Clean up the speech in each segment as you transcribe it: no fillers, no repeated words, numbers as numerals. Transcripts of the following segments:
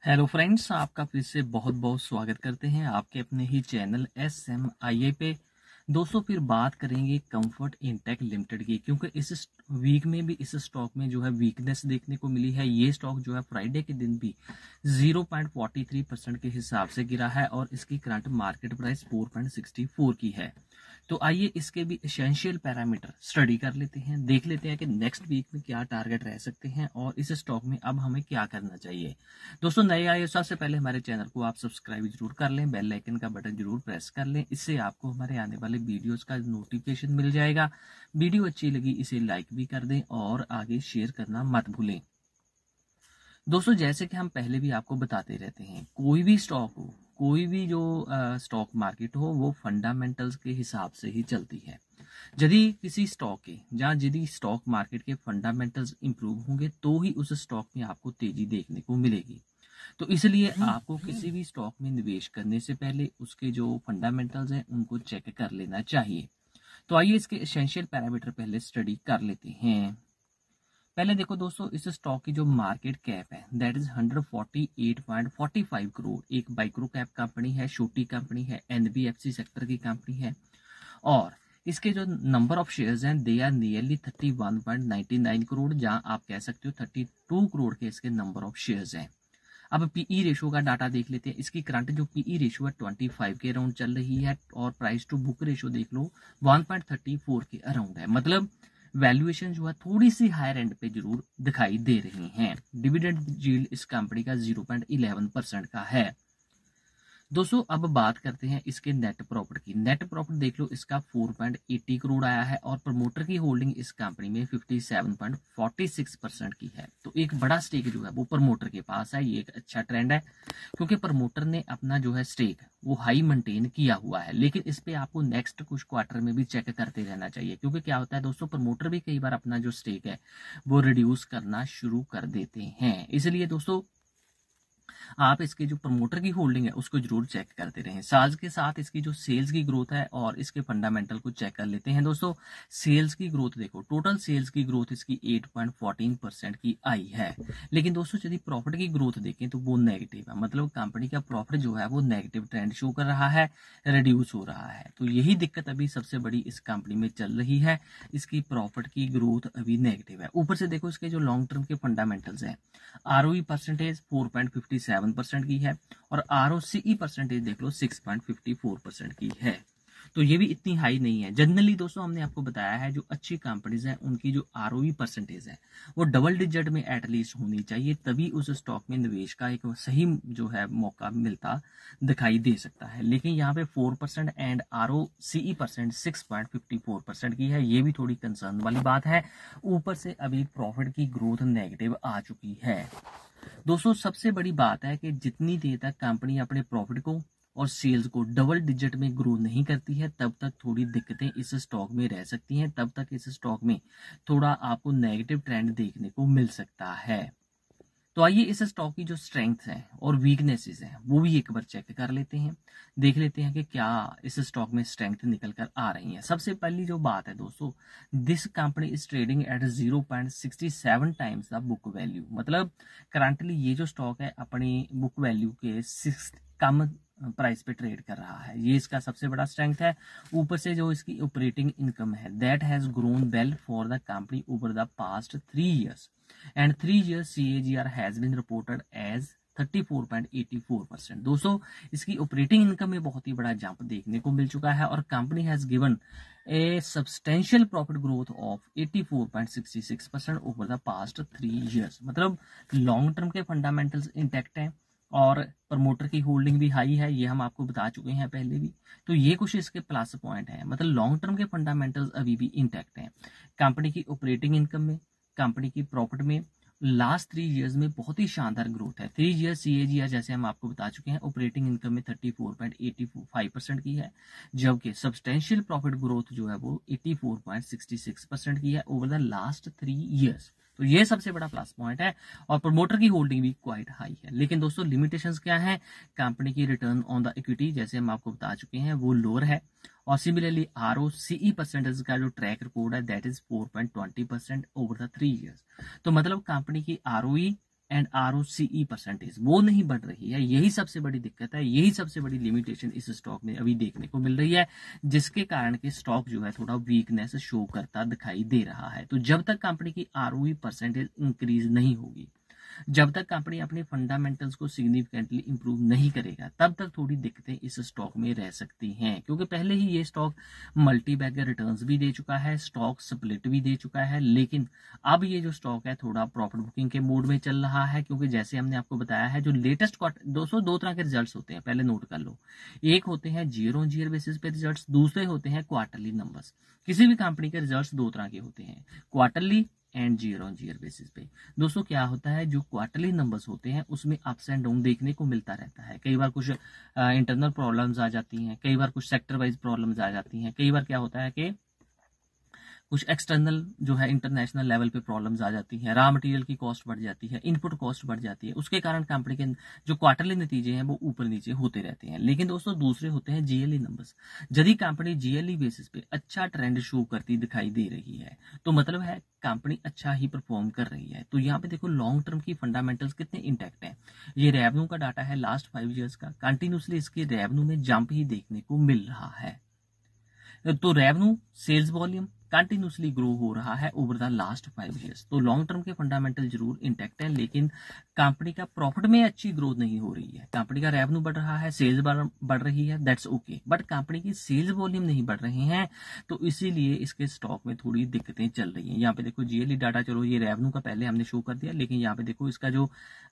Hello friends, आपका फिर से बहुत बहुत स्वागत करते हैं आपके अपने ही चैनल SMIA पे। दोस्तों, फिर बात करेंगे कंफर्ट इंटेक लिमिटेड की, क्योंकि इस वीक में भी इस स्टॉक में जो है वीकनेस देखने को मिली है। ये स्टॉक जो है फ्राइडे के दिन भी 0.43% के हिसाब से गिरा है और इसकी करंट मार्केट प्राइस 4.64 की है। तो आइए इसके भी एसेंशियल पैरामीटर स्टडी कर लेते हैं, देख लेते हैं कि नेक्स्ट वीक में क्या टारगेट रह सकते हैं और इस स्टॉक में अब हमें क्या करना चाहिए। दोस्तों, नए आए सबसे पहले हमारे चैनल को आप सब्सक्राइब जरूर कर लें, बेल आइकन का बटन जरूर प्रेस कर लें, इससे आपको हमारे आने वाले वीडियोस का नोटिफिकेशन मिल जाएगा। वीडियो अच्छी लगी इसे लाइक भी कर दें और आगे शेयर करना मत भूलें। दोस्तों, जैसे कि हम पहले भी आपको बताते रहते हैं, कोई भी स्टॉक हो, कोई भी जो स्टॉक मार्केट हो, वो फंडामेंटल्स के हिसाब से ही चलती है। यदि किसी स्टॉक के यदि स्टॉक मार्केट के फंडामेंटल्स इंप्रूव होंगे तो ही उस स्टॉक में आपको तेजी देखने को मिलेगी। तो इसलिए आपको किसी भी स्टॉक में निवेश करने से पहले उसके जो फंडामेंटल्स हैं उनको चेक कर लेना चाहिए। तो आइए इसके एसेंशियल पैरामीटर पहले स्टडी कर लेते हैं। पहले देखो दोस्तों, इस स्टॉक की जो मार्केट कैप है दैट इज 148.45 करोड़। एक माइक्रो कैप कंपनी है, छोटी कंपनी है, NBFC सेक्टर की कंपनी है और इसके जो नंबर ऑफ शेयर्स हैं दे आर नियरली 31.99 करोड़, जहां आप कह सकते हो 32 करोड़ के इसके नंबर ऑफ शेयर्स हैं। अब पीई रेशो का डाटा देख लेते हैं। इसकी करंट जो पीई रेशो है 25 के अराउंड चल रही है और प्राइस टू बुक रेशो देख लो 1.34 के अराउंड है। मतलब वैल्यूएशन जो है थोड़ी सी हायर एंड पे जरूर दिखाई दे रही हैं। डिविडेंड यील्ड इस कंपनी का 0.11% का है। दोस्तों, अब बात करते हैं इसके नेट प्रॉफिट की। नेट प्रॉफिट देख लो, इसका 4.80 करोड़ आया है और प्रमोटर की होल्डिंग इस कंपनी में 57.46% की है। तो एक बड़ा स्टेक जो है वो प्रमोटर के पास है। ये एक अच्छा ट्रेंड है क्योंकि प्रमोटर ने अपना जो है स्टेक वो हाई मेंटेन किया हुआ है। लेकिन इस पे आपको नेक्स्ट कुछ क्वार्टर में भी चेक करते रहना चाहिए, क्योंकि क्या होता है दोस्तों, प्रमोटर भी कई बार अपना जो स्टेक है वो रिड्यूस करना शुरू कर देते हैं। इसलिए दोस्तों, आप इसके जो प्रमोटर की होल्डिंग है उसको जरूर चेक करते रहें। साथ के साथ इसकी जो सेल्स की ग्रोथ है और इसके फंडामेंटल को चेक कर लेते हैं। दोस्तों, सेल्स की ग्रोथ देखो, टोटल सेल्स की ग्रोथ इसकी 8.14% की आई है। लेकिन दोस्तों, यदि प्रॉफिट की ग्रोथ देखें तो वो नेगेटिव है। मतलब कंपनी का प्रॉफिट जो है वो नेगेटिव ट्रेंड शो कर रहा है, रिड्यूस हो रहा है। तो यही दिक्कत अभी सबसे बड़ी इस कंपनी में चल रही है। इसकी प्रॉफिट की ग्रोथ अभी नेगेटिव है। ऊपर से देखो इसके जो लॉन्ग टर्म के फंडामेंटल्स हैं, ROE परसेंटेज 4.57% की है और ROCE परसेंटेज देख लो 6.54% की है। तो ये भी इतनी हाई नहीं है। जनरली दोस्तों, हमने आपको बताया है जो अच्छी कंपनीज हैं उनकी जो ROE परसेंटेज है वो डबल डिजिट में एटलीस्ट होनी चाहिए, तभी उस स्टॉक में निवेश का एक सही जो है मौका मिलता दिखाई दे सकता है। लेकिन यहाँ पे 4% एंड ROCE परसेंट 6.54% की है, ये भी थोड़ी कंसर्न वाली बात है। ऊपर से अभी प्रॉफिट की ग्रोथ नेगेटिव आ चुकी है। दोस्तों, सबसे बड़ी बात है कि जितनी देर तक कंपनी अपने प्रॉफिट को और सेल्स को डबल डिजिट में ग्रो नहीं करती है तब तक थोड़ी दिक्कतें इस स्टॉक में रह सकती हैं। तब तक इस स्टॉक में थोड़ा आपको नेगेटिव ट्रेंड देखने को मिल सकता है। तो आइए इस स्टॉक की जो स्ट्रेंथ है और वीकनेसेस है वो भी एक बार चेक कर लेते हैं, देख लेते हैं कि क्या इस स्टॉक में स्ट्रेंथ निकल कर आ रही है। सबसे पहली जो बात है दोस्तों, this company is trading at 0.67 times the book value. मतलब करंटली ये जो स्टॉक है अपनी बुक वैल्यू के 6 कम प्राइस पे ट्रेड कर रहा है। ये इसका सबसे बड़ा स्ट्रेंथ है। ऊपर से जो इसकी ऑपरेटिंग इनकम है that has grown well for the company over the past 3 years and 3 years CAGR has been reported as 34.84%। दोस्तों, इसकी ऑपरेटिंग इनकम में बहुत ही बड़ा जंप देखने को मिल चुका है और company has given a substantial profit growth of 84.66% over the past 3 years। मतलब लॉन्ग टर्म के फंडामेंटल्स इंटैक्ट हैं और प्रमोटर की होल्डिंग भी हाई है, ये हम आपको बता चुके हैं पहले भी। तो ये कुछ इसके प्लस पॉइंट है। मतलब लॉन्ग टर्म के फंडामेंटल्स अभी भी इंटैक्ट हैं। कंपनी की ऑपरेटिंग इनकम में, कंपनी की प्रॉफिट में लास्ट 3 years में बहुत ही शानदार ग्रोथ है। 3 years CAGR जैसे हम आपको बता चुके हैं ऑपरेटिंग इनकम में 34.85% की है, जबकि सब्सटेंशियल प्रॉफिट ग्रोथ जो है वो 84.66% की है ओवर द लास्ट 3 years। तो ये सबसे बड़ा प्लस पॉइंट है और प्रमोटर की होल्डिंग भी क्वाइट हाई है। लेकिन दोस्तों, लिमिटेशंस क्या है? कंपनी की रिटर्न ऑन द इक्विटी जैसे हम आपको बता चुके हैं वो लोअर है और सिमिलरली ROCE परसेंटेज का जो ट्रैक रिकॉर्ड है that is 4.20% over the 3 years। तो मतलब कंपनी की ROE एंड ROCE परसेंटेज वो नहीं बढ़ रही है। यही सबसे बड़ी दिक्कत है, यही सबसे बड़ी लिमिटेशन इस स्टॉक में अभी देखने को मिल रही है, जिसके कारण कि स्टॉक जो है थोड़ा वीकनेस शो करता दिखाई दे रहा है। तो जब तक कंपनी की ROE परसेंटेज इंक्रीज नहीं होगी, जब तक कंपनी अपने फंडामेंटल्स को सिग्निफिकेंटली इंप्रूव नहीं करेगा, तब तक थोड़ी दिक्कतें इस स्टॉक में रह सकती हैं, क्योंकि पहले ही ये स्टॉक मल्टी बैगर रिटर्न्स भी दे चुका है, स्टॉक स्प्लिट भी दे चुका है, लेकिन अब ये जो स्टॉक है थोड़ा प्रॉफिट बुकिंग के मोड में चल रहा है, क्योंकि जैसे हमने आपको बताया है जो लेटेस्ट क्वार्टर, दोस्तों दो तरह के रिजल्ट्स होते हैं, पहले नोट कर लो। एक होते हैं जीरो ऑन जीयर बेसिस पे रिजल्ट्स, दूसरे होते हैं क्वार्टरली नंबर्स। किसी भी कंपनी के रिजल्ट्स दो तरह के होते हैं, क्वार्टरली एंड जीरो ऑन जीयर बेसिस पे। दोस्तों क्या होता है, जो क्वार्टरली नंबर्स होते हैं उसमें अप्स एंड डाउन देखने को मिलता रहता है। कई बार कुछ इंटरनल प्रॉब्लम्स आ जाती हैं, कई बार कुछ सेक्टर वाइज प्रॉब्लम्स आ जाती हैं, कई बार क्या होता है कि कुछ एक्सटर्नल जो है इंटरनेशनल लेवल पे प्रॉब्लम्स आ जाती हैं, रॉ मटेरियल की कॉस्ट बढ़ जाती है, इनपुट कॉस्ट बढ़ जाती है, उसके कारण कंपनी के जो क्वार्टरली नतीजे हैं वो ऊपर नीचे होते रहते हैं। लेकिन दोस्तों दूसरे होते हैं जीएलई नंबर्स। यदि कंपनी जीएलई बेसिस पे अच्छा ट्रेंड शो करती दिखाई दे रही है, तो मतलब है कंपनी अच्छा ही परफॉर्म कर रही है। तो यहाँ पे देखो लॉन्ग टर्म की फंडामेंटल्स कितने इंटैक्ट हैं। ये रेवेन्यू का डाटा है लास्ट 5 ईयर्स का, कंटिन्यूसली इसके रेवेन्यू में जंप ही देखने को मिल रहा है। तो revenue sales volume continuously grow हो रहा है ओवर द लास्ट 5 ईयर्स। तो लॉन्ग टर्म के फंडामेंटल जरूर इंटैक्ट है, लेकिन कंपनी का प्रॉफिट में अच्छी ग्रोथ नहीं हो रही है। कंपनी का रेवेन्यू बढ़ रहा है, सेल्स बढ़ रही है, दैट्स ओके, बट कंपनी की सेल्स वॉल्यूम नहीं बढ़ रहे हैं, तो इसीलिए इसके स्टॉक में थोड़ी दिक्कतें चल रही हैं। यहाँ पे देखो जीएलई डाटा, चलो ये रेवेन्यू का पहले हमने शो कर दिया, लेकिन यहाँ पे देखो इसका जो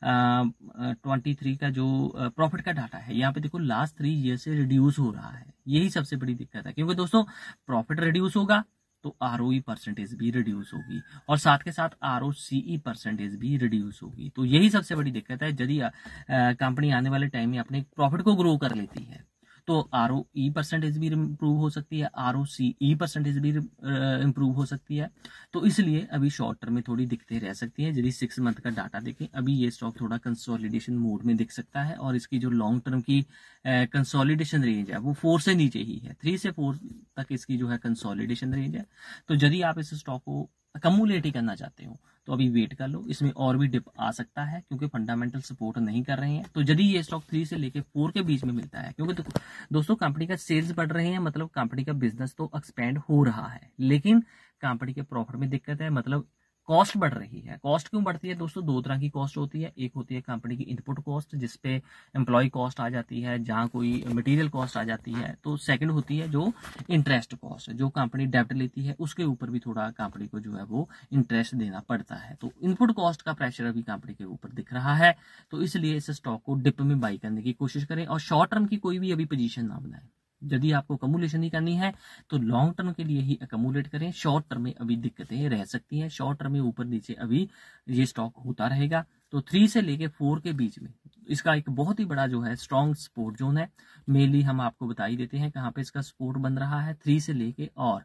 23 का जो प्रॉफिट का डाटा है, यहाँ पे देखो लास्ट 3 ईयर से रिड्यूस हो रहा है। यही सबसे बड़ी दिक्कत है, क्योंकि दोस्तों प्रॉफिट रिड्यूस होगा तो ROE परसेंटेज भी रिड्यूस होगी, और साथ के साथ ROCE परसेंटेज भी रिड्यूस होगी। तो यही सबसे बड़ी दिक्कत है। यदि कंपनी आने वाले टाइम में अपने प्रॉफिट को ग्रो कर लेती है, तो ROE परसेंटेज भी इम्प्रूव हो सकती है, ROCE परसेंटेज भी इम्प्रूव हो सकती है। तो इसलिए अभी शॉर्ट टर्म में थोड़ी दिक्कतें रह सकती हैं। यदि 6 मंथ का डाटा देखें, अभी ये स्टॉक थोड़ा कंसोलिडेशन मोड में दिख सकता है, और इसकी जो लॉन्ग टर्म की कंसोलिडेशन रेंज है वो 4 से नीचे ही है, 3 से 4 तक इसकी जो है कंसोलिडेशन रेंज है। तो यदि आप इस स्टॉक को अकमुलेट ही करना चाहते हो तो अभी वेट कर लो, इसमें और भी डिप आ सकता है, क्योंकि फंडामेंटल सपोर्ट नहीं कर रहे हैं। तो यदि ये स्टॉक 3 से लेके 4 के बीच में मिलता है, क्योंकि दोस्तों कंपनी का सेल्स बढ़ रहे हैं, मतलब कंपनी का बिजनेस तो एक्सपेंड हो रहा है, लेकिन कंपनी के प्रॉफिट में दिक्कत है, मतलब कॉस्ट बढ़ रही है। कॉस्ट क्यों बढ़ती है दोस्तों, दो तरह की कॉस्ट होती है। एक होती है कंपनी की इनपुट कॉस्ट, जिसपे एम्प्लॉय कॉस्ट आ जाती है, जहां कोई मटेरियल कॉस्ट आ जाती है। तो सेकंड होती है जो इंटरेस्ट कॉस्ट, जो कंपनी डेब्ट लेती है उसके ऊपर भी थोड़ा कंपनी को जो है वो इंटरेस्ट देना पड़ता है। तो इनपुट कॉस्ट का प्रेशर अभी कंपनी के ऊपर दिख रहा है, तो इसलिए इस स्टॉक को डिप में बाई करने की कोशिश करें, और शॉर्ट टर्म की कोई भी अभी पोजीशन ना बनाए। यदि आपको अकमुलेशन ही करनी है तो लॉन्ग टर्म के लिए ही अकमुलेट करें, शॉर्ट टर्म में अभी दिक्कतें रह सकती हैं। शॉर्ट टर्म में ऊपर नीचे अभी ये स्टॉक होता रहेगा। तो 3 से लेके 4 के बीच में इसका एक बहुत ही बड़ा जो है स्ट्रॉन्ग सपोर्ट जोन है। मेनली हम आपको बता ही देते हैं कहाँ पे इसका सपोर्ट बन रहा है, 3 से लेके और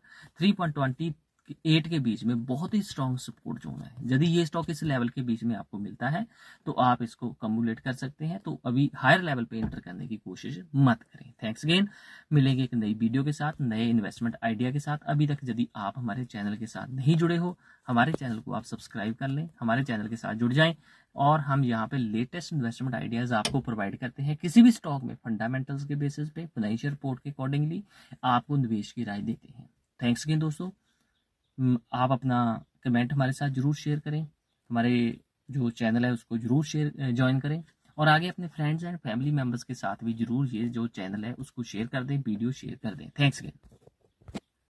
3.28 के बीच में बहुत ही स्ट्रॉन्ग सपोर्ट जोन है। यदि ये स्टॉक इस लेवल के बीच में आपको मिलता है तो आप इसको कम्युलेट कर सकते हैं। तो अभी हायर लेवल पे एंटर करने की कोशिश मत करें। थैंक्स अगेन, मिलेंगे एक नई वीडियो के साथ, नए इन्वेस्टमेंट आइडिया के साथ। अभी तक यदि आप हमारे चैनल के साथ नहीं जुड़े हो, हमारे चैनल को आप सब्सक्राइब कर लें, हमारे चैनल के साथ जुड़ जाएं, और हम यहाँ पे लेटेस्ट इन्वेस्टमेंट आइडियाज आपको प्रोवाइड करते हैं। किसी भी स्टॉक में फंडामेंटल्स के बेसिस पे, फाइनेंशियल रिपोर्ट के अकॉर्डिंगली आपको निवेश की राय देते हैं। थैंक्स अगेन दोस्तों, आप अपना कमेंट हमारे साथ जरूर शेयर करें, हमारे जो चैनल है उसको जरूर शेयर ज्वाइन करें, और आगे अपने फ्रेंड्स एंड फैमिली मेंबर्स के साथ भी जरूर ये जो चैनल है उसको शेयर कर दें, वीडियो शेयर कर दें। Thanks again.